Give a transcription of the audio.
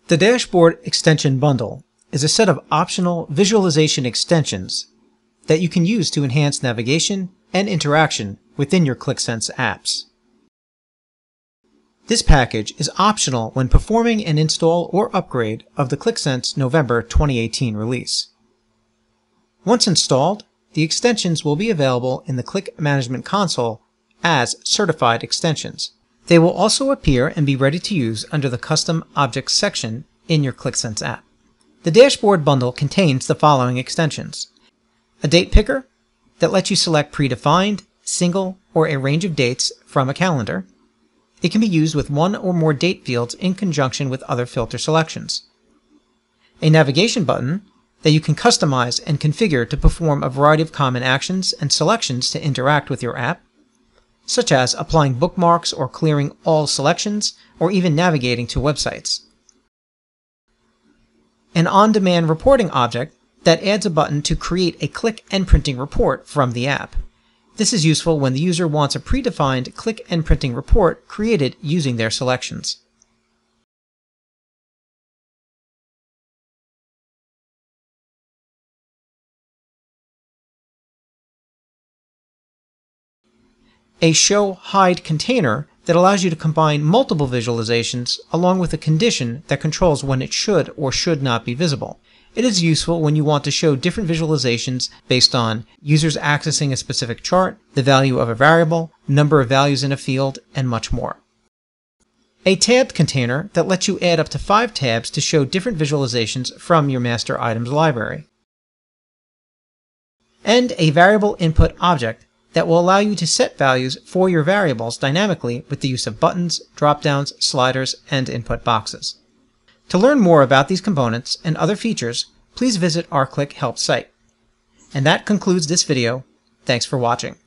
The Dashboard Extension Bundle is a set of optional visualization extensions that you can use to enhance navigation and interaction within your Qlik Sense apps. This package is optional when performing an install or upgrade of the Qlik Sense November 2018 release. Once installed, the extensions will be available in the Qlik Management Console as certified extensions. They will also appear and be ready to use under the Custom Objects section in your Qlik Sense app. The Dashboard Bundle contains the following extensions: a date picker that lets you select predefined, single, or a range of dates from a calendar. It can be used with one or more date fields in conjunction with other filter selections. A navigation button that you can customize and configure to perform a variety of common actions and selections to interact with your app, such as applying bookmarks or clearing all selections, or even navigating to websites. An on-demand reporting object that adds a button to create a Qlik and printing report from the app. This is useful when the user wants a predefined Qlik and printing report created using their selections. A show hide container that allows you to combine multiple visualizations along with a condition that controls when it should or should not be visible. It is useful when you want to show different visualizations based on users accessing a specific chart, the value of a variable, number of values in a field, and much more. A tabbed container that lets you add up to 5 tabs to show different visualizations from your master items library. And a variable input object that will allow you to set values for your variables dynamically with the use of buttons, drop-downs, sliders, and input boxes. To learn more about these components and other features, please visit our Qlik Help site. And that concludes this video. Thanks for watching.